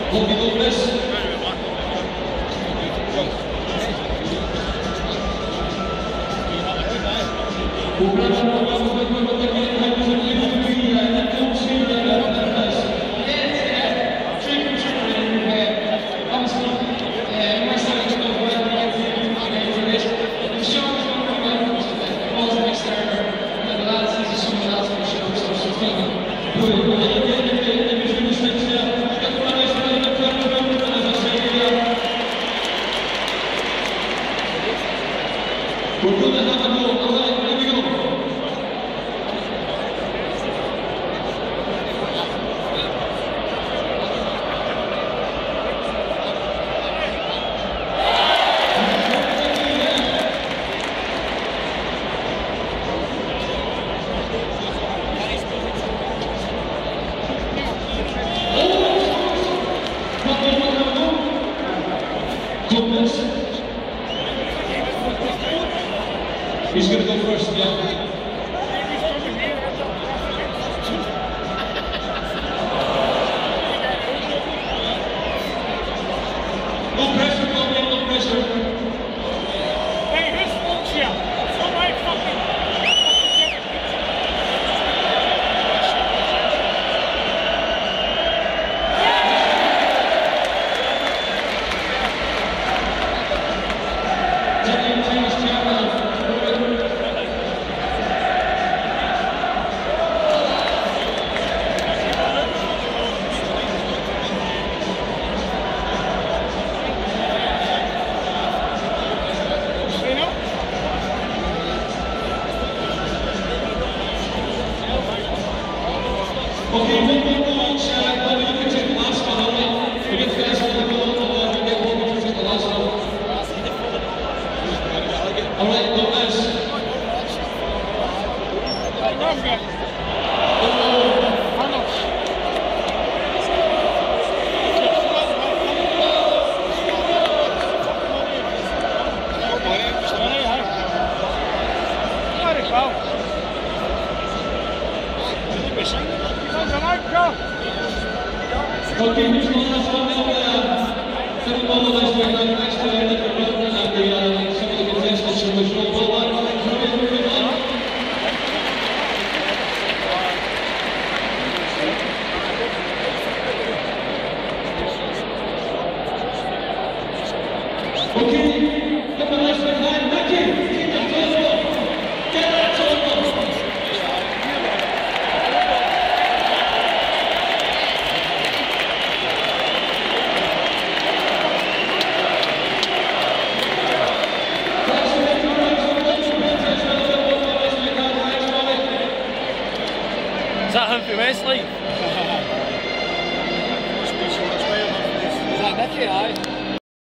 He's going to go first, yeah. No pressure, no pressure. Hey, who's fault here? Somebody fucking... Okay, one more each. Well, you can take the last one, alright? We get the guys on the goal, or we get one to take the last one. Alright, go guys. Okay, who's the last one now? Some of the last one down next to Nicky Byrne and some of the contestants from the show. Well, okay, come on, let's make time. Nicky, keep that tempo. Get that tempo. Is that him from Wesley? Is that Nicky? Aye.